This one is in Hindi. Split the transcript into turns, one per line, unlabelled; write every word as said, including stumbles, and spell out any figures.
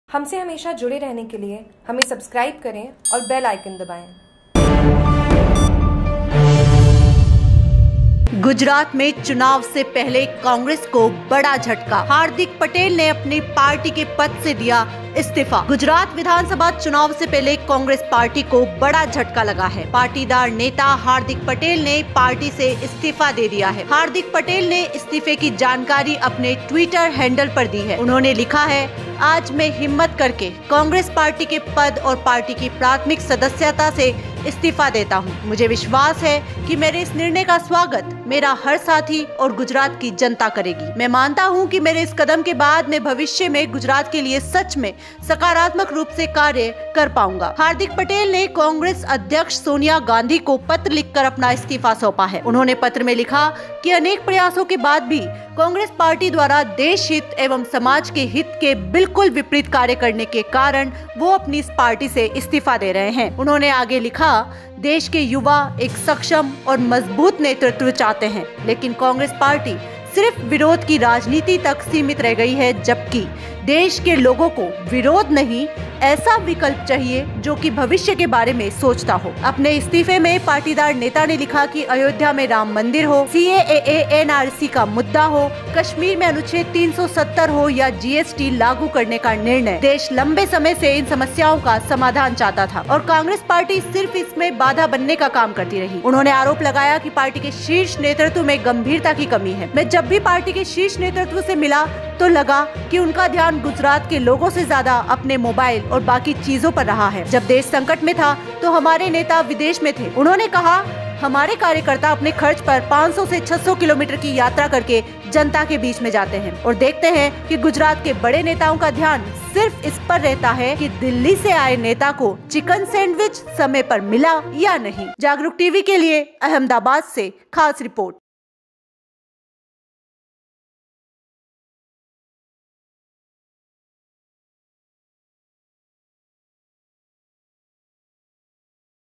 हमसे हमेशा जुड़े रहने के लिए हमें सब्सक्राइब करें और बेल आइकन दबाएं।
गुजरात में चुनाव से पहले कांग्रेस को बड़ा झटका। हार्दिक पटेल ने अपनी पार्टी के पद से दिया इस्तीफा। गुजरात विधानसभा चुनाव से पहले कांग्रेस पार्टी को बड़ा झटका लगा है। पाटीदार नेता हार्दिक पटेल ने पार्टी से इस्तीफा दे दिया है। हार्दिक पटेल ने इस्तीफे की जानकारी अपने ट्विटर हैंडल पर दी है। उन्होंने लिखा है, आज मैं हिम्मत करके कांग्रेस पार्टी के पद और पार्टी की प्राथमिक सदस्यता से इस्तीफा देता हूं। मुझे विश्वास है कि मेरे इस निर्णय का स्वागत मेरा हर साथी और गुजरात की जनता करेगी। मैं मानता हूं कि मेरे इस कदम के बाद मैं भविष्य में गुजरात के लिए सच में सकारात्मक रूप से कार्य कर पाऊंगा। हार्दिक पटेल ने कांग्रेस अध्यक्ष सोनिया गांधी को पत्र लिखकर अपना इस्तीफा सौंपा है। उन्होंने पत्र में लिखा कि अनेक प्रयासों के बाद भी कांग्रेस पार्टी द्वारा देश हित एवं समाज के हित के बिल्कुल विपरीत कार्य करने के कारण वो अपनी इस पार्टी से इस्तीफा दे रहे हैं। उन्होंने आगे लिखा, देश के युवा एक सक्षम और मजबूत नेतृत्व चाहते हैं, लेकिन कांग्रेस पार्टी सिर्फ विरोध की राजनीति तक सीमित रह गई है, जबकि देश के लोगों को विरोध नहीं, ऐसा विकल्प चाहिए जो कि भविष्य के बारे में सोचता हो। अपने इस्तीफे में पाटीदार नेता ने लिखा कि अयोध्या में राम मंदिर हो, सी ए ए एन आर सी का मुद्दा हो, कश्मीर में अनुच्छेद तीन सौ सत्तर हो या जी एस टी लागू करने का निर्णय, देश लंबे समय से इन समस्याओं का समाधान चाहता था और कांग्रेस पार्टी सिर्फ इसमें बाधा बनने का काम करती रही। उन्होंने आरोप लगाया कि पार्टी के शीर्ष नेतृत्व में गंभीरता की कमी है। मैं जब भी पार्टी के शीर्ष नेतृत्व से मिला तो लगा कि उनका ध्यान गुजरात के लोगों से ज्यादा अपने मोबाइल और बाकी चीजों पर रहा है। जब देश संकट में था तो हमारे नेता विदेश में थे। उन्होंने कहा, हमारे कार्यकर्ता अपने खर्च पर पाँच सौ से छह सौ किलोमीटर की यात्रा करके जनता के बीच में जाते हैं और देखते हैं कि गुजरात के बड़े नेताओं का ध्यान सिर्फ इस पर रहता है कि दिल्ली से आए नेता को चिकन सैंडविच समय पर मिला या नहीं। जागरूक टीवी के लिए अहमदाबाद से खास रिपोर्ट।